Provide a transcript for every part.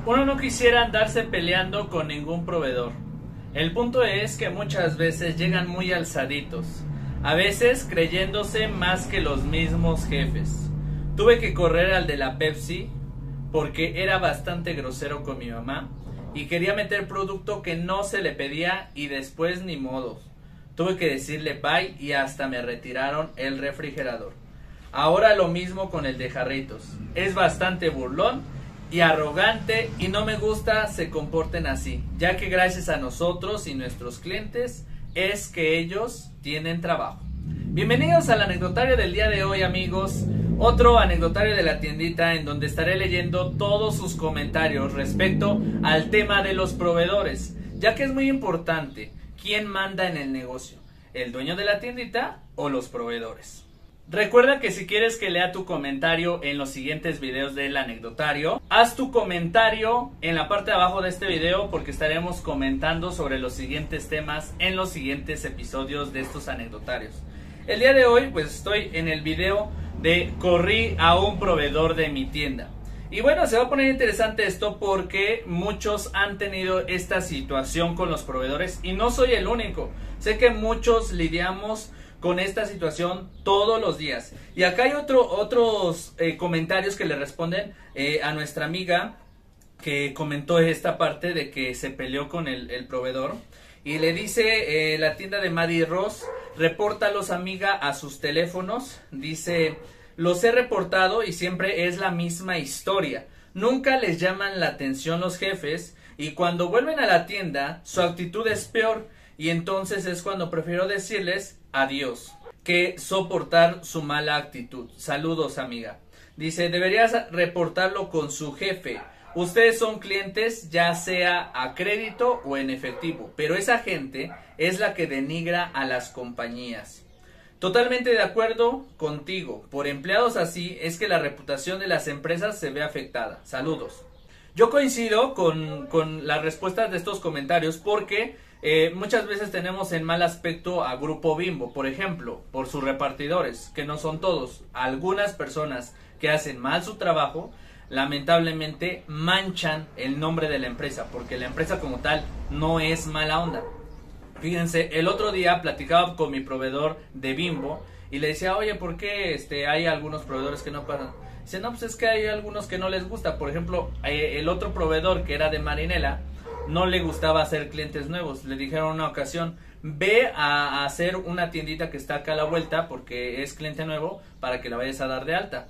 Uno no quisiera andarse peleando con ningún proveedor. El punto es que muchas veces llegan muy alzaditos, a veces creyéndose más que los mismos jefes. Tuve que correr al de la Pepsi porque era bastante grosero con mi mamá y quería meter producto que no se le pedía y después ni modo. Tuve que decirle bye y hasta me retiraron el refrigerador. Ahora lo mismo con el de jarritos. Es bastante burlón y arrogante y no me gusta se comporten así, ya que gracias a nosotros y nuestros clientes es que ellos tienen trabajo. Bienvenidos al anecdotario del día de hoy, amigos. Otro anecdotario de la tiendita en donde estaré leyendo todos sus comentarios respecto al tema de los proveedores, ya que es muy importante quién manda en el negocio, el dueño de la tiendita o los proveedores. Recuerda que si quieres que lea tu comentario en los siguientes videos del anecdotario, haz tu comentario en la parte de abajo de este video porque estaremos comentando sobre los siguientes temas en los siguientes episodios de estos anecdotarios. El día de hoy pues estoy en el video de corrí a un proveedor de mi tienda. Y bueno, se va a poner interesante esto porque muchos han tenido esta situación con los proveedores y no soy el único. Sé que muchos lidiamos con esta situación todos los días. Y acá hay otros comentarios que le responden a nuestra amiga que comentó esta parte de que se peleó con el proveedor. Y le dice la tienda de Maddie Ross, repórtalos amiga a sus teléfonos. Dice, los he reportado y siempre es la misma historia. Nunca les llaman la atención los jefes y cuando vuelven a la tienda su actitud es peor. Y entonces es cuando prefiero decirles adiós que soportar su mala actitud. Saludos, amiga. Dice, deberías reportarlo con su jefe. Ustedes son clientes ya sea a crédito o en efectivo, pero esa gente es la que denigra a las compañías. Totalmente de acuerdo contigo. Por empleados así es que la reputación de las empresas se ve afectada. Saludos. Yo coincido con las respuestas de estos comentarios porque muchas veces tenemos en mal aspecto a Grupo Bimbo, por ejemplo, por sus repartidores, que no son todos. Algunas personas que hacen mal su trabajo, lamentablemente manchan el nombre de la empresa, porque la empresa como tal no es mala onda. Fíjense, el otro día platicaba con mi proveedor de Bimbo y le decía, oye, ¿por qué hay algunos proveedores que no pagan? Dice, no, pues es que hay algunos que no les gusta. Por ejemplo, el otro proveedor que era de Marinela, no le gustaba hacer clientes nuevos. Le dijeron una ocasión, ve a hacer una tiendita que está acá a la vuelta porque es cliente nuevo para que la vayas a dar de alta.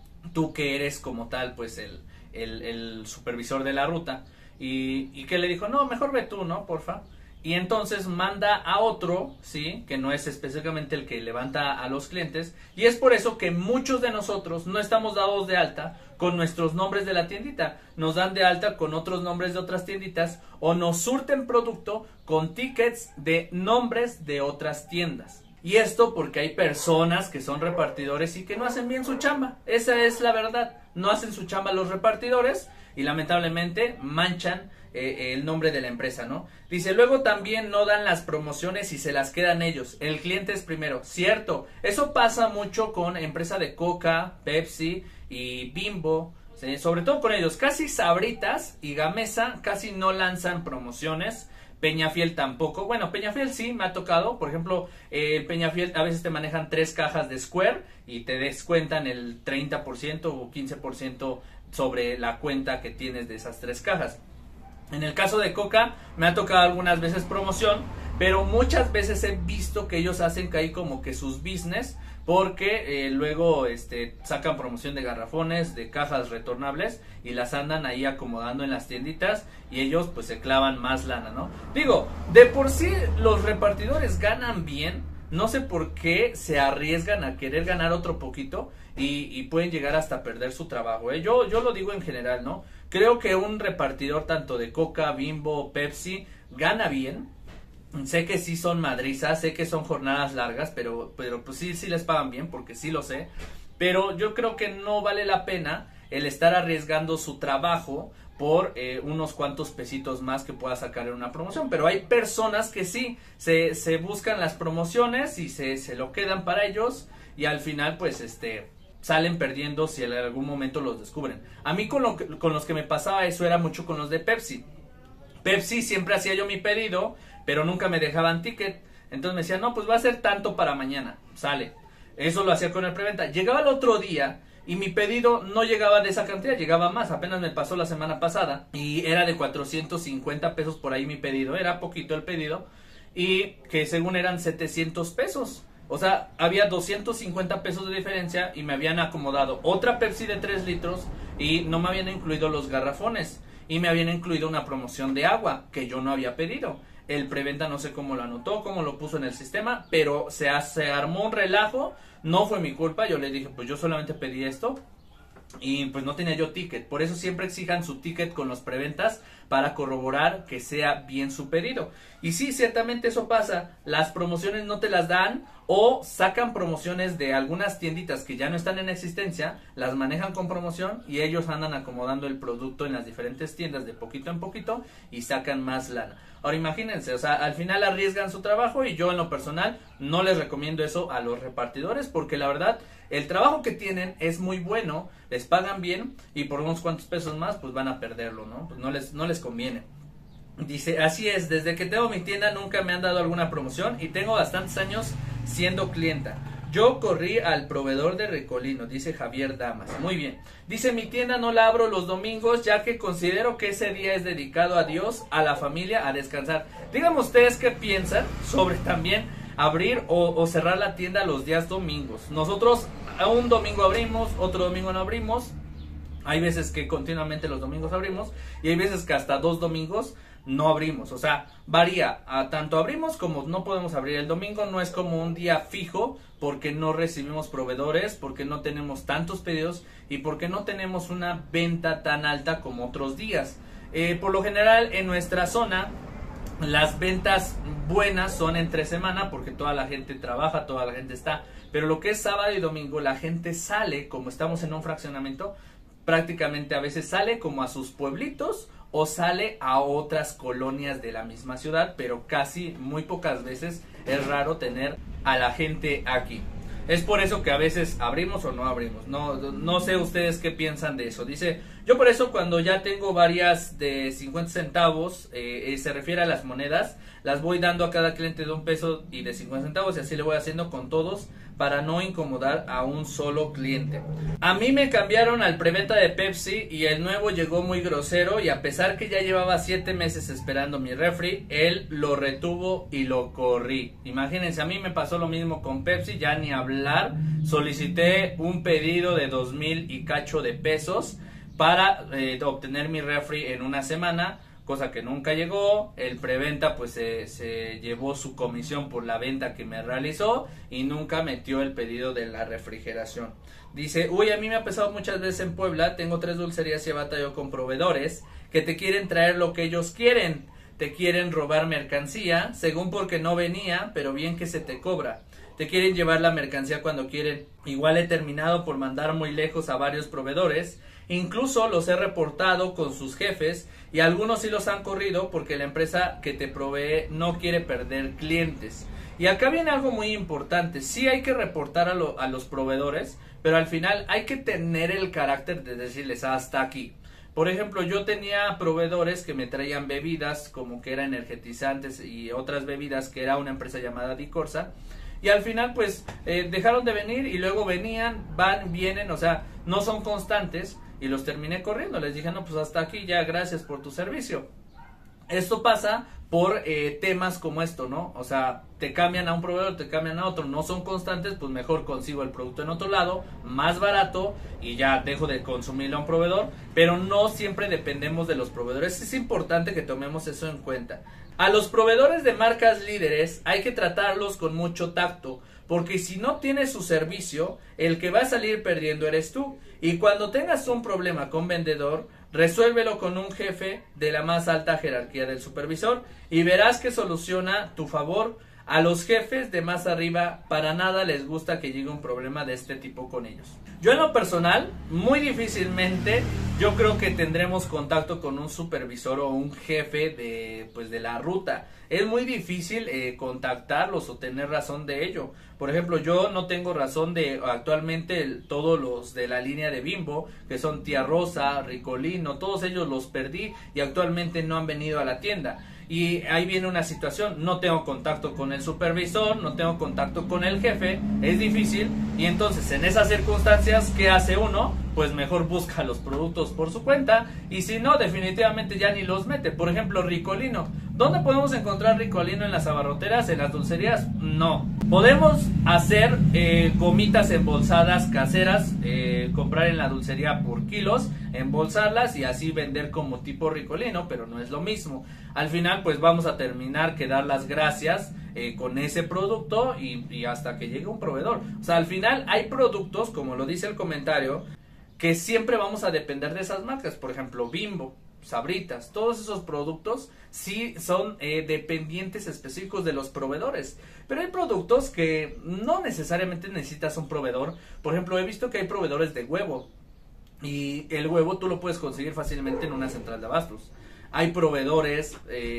Tú que eres como tal, pues el supervisor de la ruta. Y que le dijo, no, mejor ve tú, ¿no? Porfa. Y entonces manda a otro, ¿sí? Que no es específicamente el que levanta a los clientes. Y es por eso que muchos de nosotros no estamos dados de alta con nuestros nombres de la tiendita. Nos dan de alta con otros nombres de otras tienditas o nos surten producto con tickets de nombres de otras tiendas. Y esto porque hay personas que son repartidores y que no hacen bien su chamba. Esa es la verdad. No hacen su chamba los repartidores y lamentablemente manchan el nombre de la empresa, ¿no? Dice, luego también no dan las promociones y se las quedan ellos. El cliente es primero. Cierto, eso pasa mucho con empresa de Coca, Pepsi y Bimbo, ¿sí? Sobre todo con ellos. Casi Sabritas y Gamesa casi no lanzan promociones. Peñafiel tampoco. Bueno, Peñafiel sí me ha tocado. Por ejemplo, Peñafiel a veces te manejan 3 cajas de Square y te descuentan el 30% o 15% sobre la cuenta que tienes de esas 3 cajas. En el caso de Coca me ha tocado algunas veces promoción, pero muchas veces he visto que ellos hacen caer como que sus business porque luego sacan promoción de garrafones, de cajas retornables y las andan ahí acomodando en las tienditas y ellos pues se clavan más lana, ¿no? Digo, de por sí los repartidores ganan bien, no sé por qué se arriesgan a querer ganar otro poquito y pueden llegar hasta perder su trabajo, ¿eh? Yo lo digo en general, ¿no? Creo que un repartidor tanto de Coca, Bimbo, Pepsi gana bien. Sé que sí son madrizas, sé que son jornadas largas, pero pues sí les pagan bien porque sí lo sé. Pero yo creo que no vale la pena el estar arriesgando su trabajo por unos cuantos pesitos más que pueda sacar en una promoción. Pero hay personas que sí, se buscan las promociones y se lo quedan para ellos y al final pues salen perdiendo si en algún momento los descubren. A mí con los que me pasaba eso era mucho con los de Pepsi. Pepsi siempre hacía yo mi pedido, pero nunca me dejaban ticket. Entonces me decían, no, pues va a ser tanto para mañana, sale. Eso lo hacía con el preventa. Llegaba el otro día y mi pedido no llegaba de esa cantidad, llegaba más. Apenas me pasó la semana pasada y era de 450 pesos por ahí mi pedido. Era poquito el pedido y que según eran 700 pesos. O sea, había 250 pesos de diferencia y me habían acomodado otra Pepsi de 3 litros y no me habían incluido los garrafones. Y me habían incluido una promoción de agua que yo no había pedido. El preventa no sé cómo lo anotó, cómo lo puso en el sistema, pero se armó un relajo. No fue mi culpa, yo le dije, pues yo solamente pedí esto y pues no tenía yo ticket. Por eso siempre exijan su ticket con los preventas para corroborar que sea bien su pedido. Y sí, ciertamente eso pasa, las promociones no te las dan o sacan promociones de algunas tienditas que ya no están en existencia, las manejan con promoción y ellos andan acomodando el producto en las diferentes tiendas de poquito en poquito y sacan más lana. Ahora imagínense, o sea, al final arriesgan su trabajo y yo en lo personal no les recomiendo eso a los repartidores porque la verdad el trabajo que tienen es muy bueno, les pagan bien y por unos cuantos pesos más pues van a perderlo, ¿no? Pues no les conviene. Dice, así es, desde que tengo mi tienda nunca me han dado alguna promoción y tengo bastantes años siendo clienta. Yo corrí al proveedor de Ricolino, dice Javier Damas. Muy bien. Dice, mi tienda no la abro los domingos ya que considero que ese día es dedicado a Dios, a la familia, a descansar. Díganme ustedes qué piensan sobre también abrir o cerrar la tienda los días domingos. Nosotros a un domingo abrimos, otro domingo no abrimos. Hay veces que continuamente los domingos abrimos y hay veces que hasta 2 domingos no abrimos, o sea, varía, tanto abrimos como no podemos abrir el domingo, no es como un día fijo porque no recibimos proveedores, porque no tenemos tantos pedidos y porque no tenemos una venta tan alta como otros días. Por lo general en nuestra zona las ventas buenas son entre semana porque toda la gente trabaja, toda la gente está, pero lo que es sábado y domingo la gente sale, como estamos en un fraccionamiento, prácticamente a veces sale como a sus pueblitos o sale a otras colonias de la misma ciudad, pero casi muy pocas veces es raro tener a la gente aquí. Es por eso que a veces abrimos o no abrimos. No sé ustedes qué piensan de eso. Dice, yo por eso cuando ya tengo varias de 50 centavos, se refiere a las monedas, las voy dando a cada cliente de 1 peso y de 50 centavos y así le voy haciendo con todos para no incomodar a un solo cliente. A mí me cambiaron al preventa de Pepsi y el nuevo llegó muy grosero y a pesar que ya llevaba 7 meses esperando mi refri, él lo retuvo y lo corrí. Imagínense, a mí me pasó lo mismo con Pepsi, ya ni hablar, solicité un pedido de 2,000 y cacho de pesos para obtener mi refri en una semana, cosa que nunca llegó. El preventa pues se llevó su comisión por la venta que me realizó y nunca metió el pedido de la refrigeración. Dice, uy, a mí me ha pasado muchas veces en Puebla, tengo 3 dulcerías y he batallado con proveedores que te quieren traer lo que ellos quieren, te quieren robar mercancía, según porque no venía, pero bien que se te cobra. Te quieren llevar la mercancía cuando quieren. Igual he terminado por mandar muy lejos a varios proveedores. Incluso los he reportado con sus jefes y algunos sí los han corrido porque la empresa que te provee no quiere perder clientes. Y acá viene algo muy importante. Sí hay que reportar a los proveedores, pero al final hay que tener el carácter de decirles hasta aquí. Por ejemplo, yo tenía proveedores que me traían bebidas como que eran energetizantes y otras bebidas que era una empresa llamada Dicorsa. Y al final pues dejaron de venir y luego venían, van, vienen, o sea, no son constantes y los terminé corriendo. Les dije, no, pues hasta aquí ya, gracias por tu servicio. Esto pasa por temas como esto, ¿no? O sea, te cambian a un proveedor, te cambian a otro, no son constantes, pues mejor consigo el producto en otro lado, más barato y ya dejo de consumirlo a un proveedor, pero no siempre dependemos de los proveedores. Es importante que tomemos eso en cuenta. A los proveedores de marcas líderes hay que tratarlos con mucho tacto, porque si no tienes su servicio, el que va a salir perdiendo eres tú. Y cuando tengas un problema con vendedor, resuélvelo con un jefe de la más alta jerarquía del supervisor y verás que soluciona tu favor. A los jefes de más arriba para nada les gusta que llegue un problema de este tipo con ellos. Yo en lo personal, muy difícilmente yo creo que tendremos contacto con un supervisor o un jefe de la ruta. Es muy difícil contactarlos o tener razón de ello, Por ejemplo, yo no tengo razón de actualmente todos los de la línea de Bimbo, que son Tía Rosa, Ricolino, todos ellos los perdí y actualmente no han venido a la tienda. Y ahí viene una situación, no tengo contacto con el supervisor, no tengo contacto con el jefe, es difícil, y entonces en esas circunstancias, ¿qué hace uno? Pues mejor busca los productos por su cuenta, y si no, definitivamente ya ni los mete. Por ejemplo, Ricolino. ¿Dónde podemos encontrar Ricolino? ¿En las abarroteras? ¿En las dulcerías? No. Podemos hacer gomitas embolsadas caseras, comprar en la dulcería por kilos, embolsarlas y así vender como tipo Ricolino, pero no es lo mismo. Al final pues vamos a terminar que dar las gracias con ese producto y hasta que llegue un proveedor. O sea, al final hay productos, como lo dice el comentario, que siempre vamos a depender de esas marcas. Por ejemplo, Bimbo, Sabritas, todos esos productos sí son dependientes específicos de los proveedores, pero hay productos que no necesariamente necesitas un proveedor. Por ejemplo, he visto que hay proveedores de huevo y el huevo tú lo puedes conseguir fácilmente en una central de abastos. Hay proveedores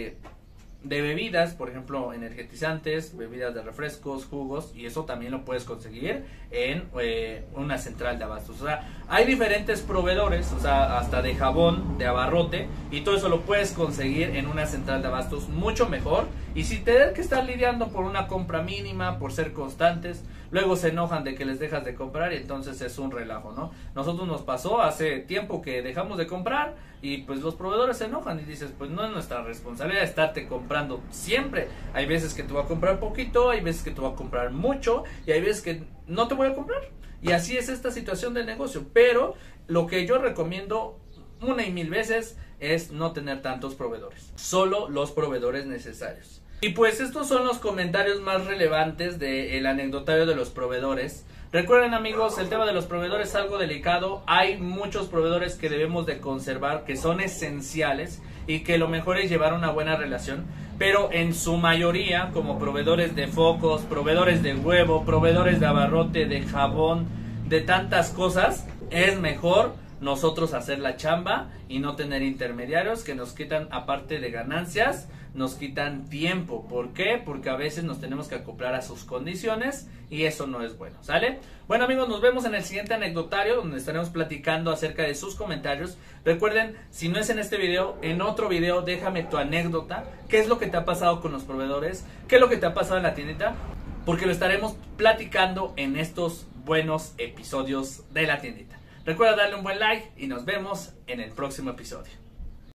de bebidas, por ejemplo, energetizantes, bebidas de refrescos, jugos, y eso también lo puedes conseguir en una central de abastos. O sea, hay diferentes proveedores, o sea, hasta de jabón, de abarrote, y todo eso lo puedes conseguir en una central de abastos mucho mejor. Y si tener que estar lidiando por una compra mínima, por ser constantes, luego se enojan de que les dejas de comprar y entonces es un relajo, ¿no? Nosotros nos pasó hace tiempo que dejamos de comprar y pues los proveedores se enojan y dices, pues no es nuestra responsabilidad estarte comprando siempre. Hay veces que te voy a comprar poquito, hay veces que te voy a comprar mucho y hay veces que no te voy a comprar. Y así es esta situación del negocio, pero lo que yo recomiendo una y mil veces es no tener tantos proveedores, solo los proveedores necesarios. Y pues estos son los comentarios más relevantes del anecdotario de los proveedores. Recuerden, amigos, el tema de los proveedores es algo delicado. Hay muchos proveedores que debemos de conservar, que son esenciales y que lo mejor es llevar una buena relación. Pero en su mayoría, como proveedores de focos, proveedores de huevo, proveedores de abarrote, de jabón, de tantas cosas, es mejor nosotros hacer la chamba y no tener intermediarios que nos quitan, aparte de ganancias, nos quitan tiempo. ¿Por qué? Porque a veces nos tenemos que acoplar a sus condiciones y eso no es bueno, ¿sale? Bueno, amigos, nos vemos en el siguiente anecdotario donde estaremos platicando acerca de sus comentarios. Recuerden, si no es en este video, en otro video déjame tu anécdota, qué es lo que te ha pasado con los proveedores, qué es lo que te ha pasado en la tiendita, porque lo estaremos platicando en estos buenos episodios de la tiendita. Recuerda darle un buen like y nos vemos en el próximo episodio.